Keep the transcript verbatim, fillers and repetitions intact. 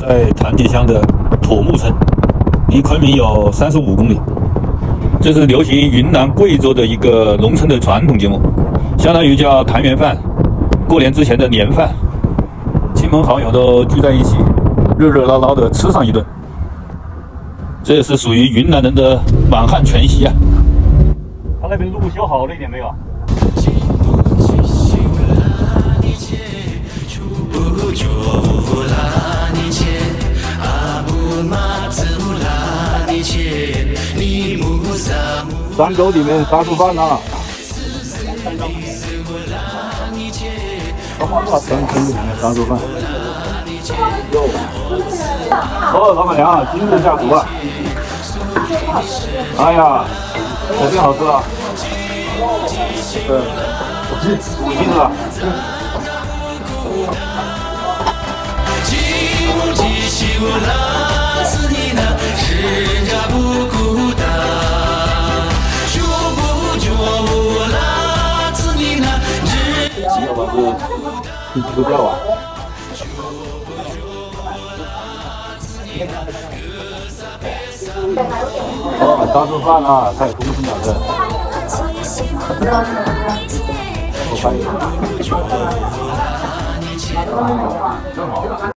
在团结乡的妥木村，离昆明有三十五公里。这是流行云南、贵州的一个农村的传统节目，相当于叫团圆饭，过年之前的年饭，亲朋好友都聚在一起，热热闹闹的吃上一顿。这也是属于云南人的满汉全席啊。他那边路修好了一点没有？ 山沟里面杀猪饭啊！山沟里面杀猪饭。哦，老板娘，今日下厨啊！哎呀，肯定好吃啊！对，五斤，五斤是吧？ 要不是去鸡肉啊！哦，杀猪饭啊，太丰盛了这。我发现。